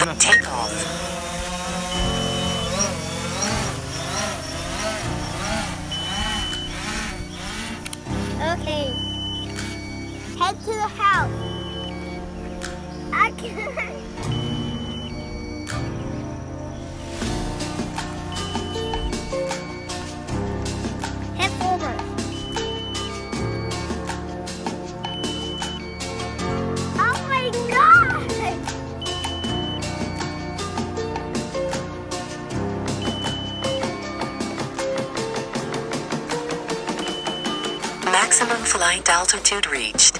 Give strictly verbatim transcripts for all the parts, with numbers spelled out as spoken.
Take off. Okay. Head to the house. I can't. Head forward. Oh my God! Maximum flight altitude reached.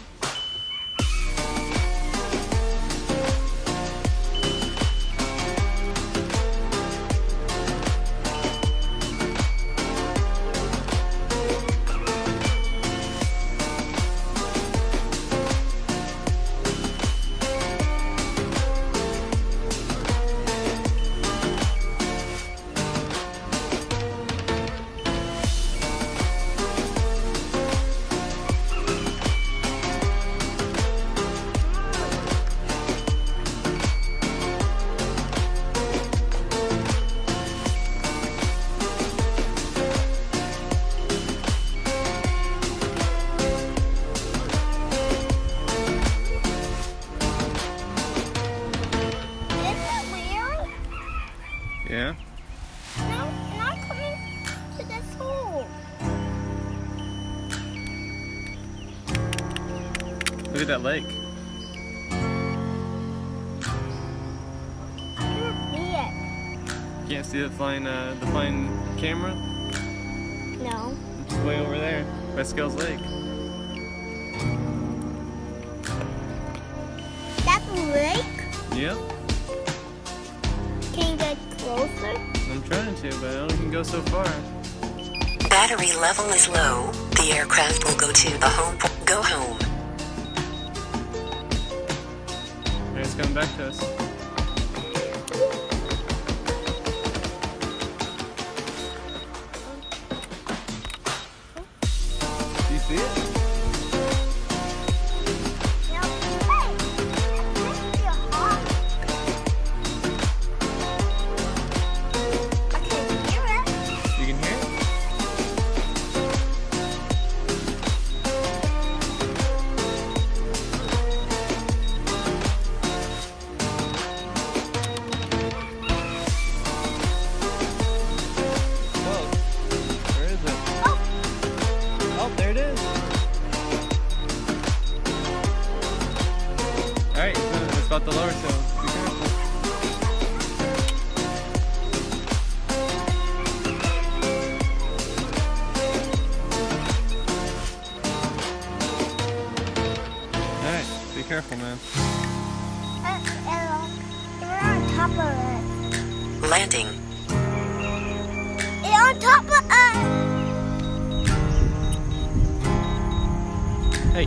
Yeah? No, not coming to this hole. Look at that lake. I can't see it. Can't see the flying, uh, the flying camera? No. It's way over there, by Scales Lake. That's a lake? Yep. Can you get closer? I'm trying to, but I only can go so far. Battery level is low. The aircraft will go to the home. Go home. Alright, it's coming back to us. Do you see it? No. Hey! That's really hot. I can hear it. You can hear it? Whoa. Where is it? Oh, Oh, there it is. Alright, it's, uh, it's about to lower, so be careful. Alright, be careful, man. uh, uh, we're on top of it. Landing. It's on top of us. Hey,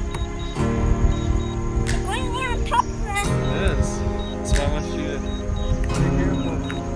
It's going on top of us. it is. That's why I want you to be careful.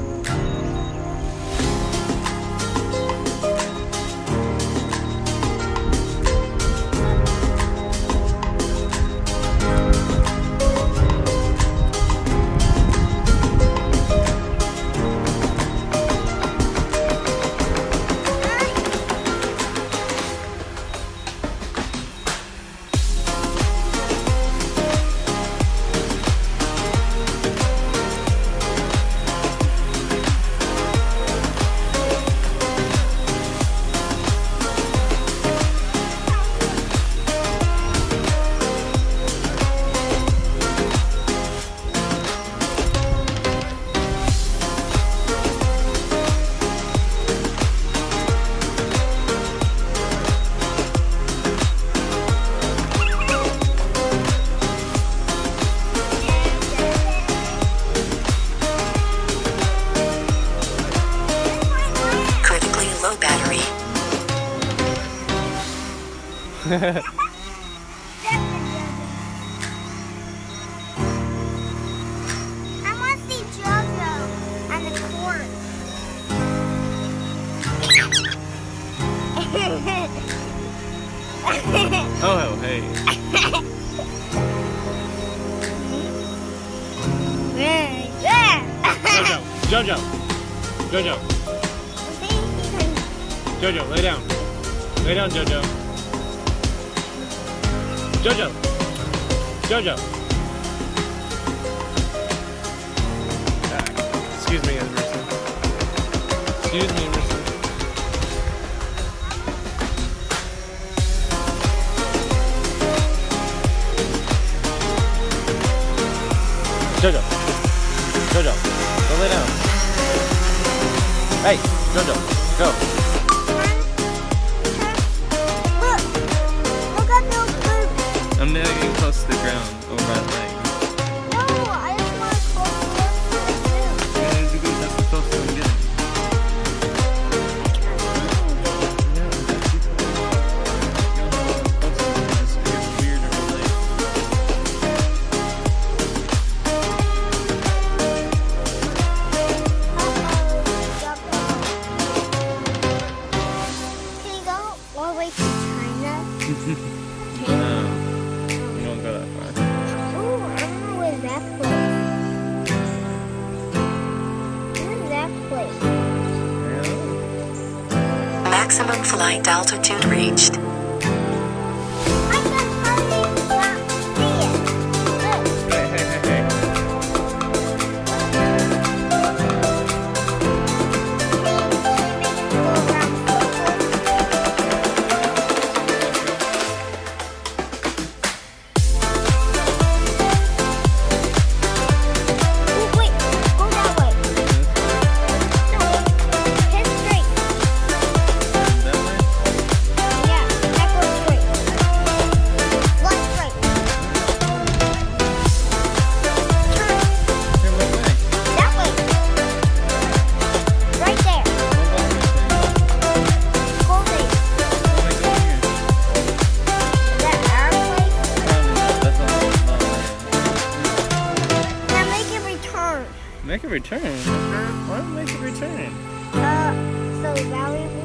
Critically low battery. I want to see Jojo and the corn. Oh, hey. We're Jojo. Jojo. Jojo, lay down. Lay down, Jojo. Jojo. Jojo. Excuse me, Emerson. Excuse me, Emerson. Jojo. Jojo. Go lay down. Hey, Jojo. Go. Look. Look at those birds. I'm now getting close to the ground over my leg. No, I just want to close the look too. Yeah, it's good. That's the closest I'm getting. No, that's too close. You know how close it is. It gets weird over the leg. Can you go all the way to China? No, you won't go that far. Ooh, I don't know where's that place. Where's that place? Maximum flight altitude reached. I can hardly not see it. Look. Hey, hey, hey, hey. Go around circles. Oh, wait. Go that way. No, head straight. That way? Yeah, that goes straight. Fly straight. Turn Hey, what way? that way. Right there. Go there. Why go here? That our place. Probably not. That's a long, long way. Now make it return. Make a return? Why make a return? Uh, so Valley